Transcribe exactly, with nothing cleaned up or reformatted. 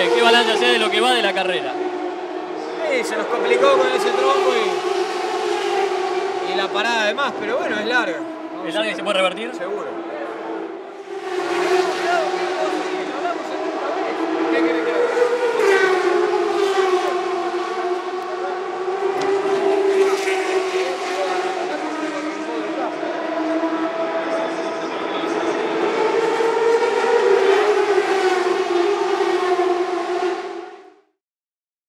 ¿Qué, qué balance hace de lo que va de la carrera? Sí, se nos complicó con ese tronco y, y la parada además, pero bueno, es larga. ¿Es larga y se puede revertir? Seguro.